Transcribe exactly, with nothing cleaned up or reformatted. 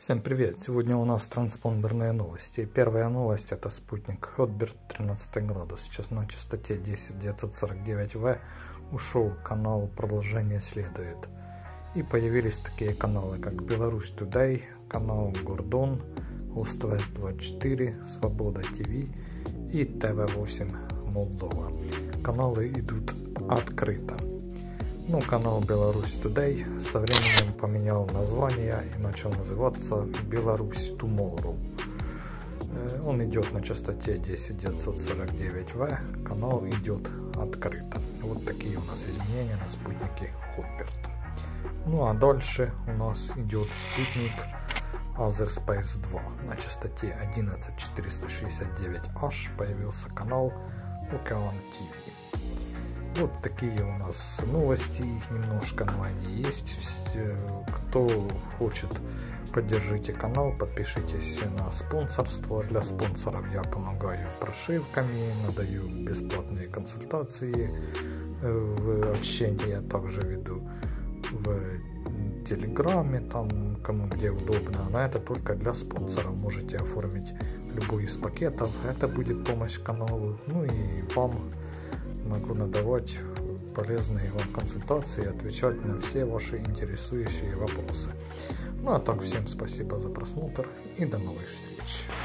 Всем привет! Сегодня у нас транспондерные новости. Первая новость — это спутник Hotbird тринадцать градус. Сейчас на частоте десять девятьсот сорок девять вэ ушел канал «Продолжение следует». И появились такие каналы, как Беларусь Today, канал Гордон, Ост-Вест двадцать четыре, Свобода ТВ и ТВ восемь Молдова. Каналы идут открыто. Ну, канал Беларусь Today со временем поменял название и начал называться Беларусь Tomorrow. Он идет на частоте десять девятьсот сорок девять вэ, канал идет открыто. Вот такие у нас изменения на спутнике Hotbird. Ну а дальше у нас идет спутник Otherspace два. На частоте одиннадцать четыреста шестьдесят девять аш появился канал Океан ТВ. Вот такие у нас новости, их немножко, но они есть. Кто хочет, поддержите канал, подпишитесь на спонсорство. Для спонсоров я помогаю прошивками, надаю бесплатные консультации в общении, я также веду в Телеграме, там кому где удобно. Но это только для спонсоров, можете оформить любой из пакетов, это будет помощь каналу, ну и вам могу надавать полезные вам консультации и отвечать на все ваши интересующие вопросы. Ну а так, всем спасибо за просмотр и до новых встреч.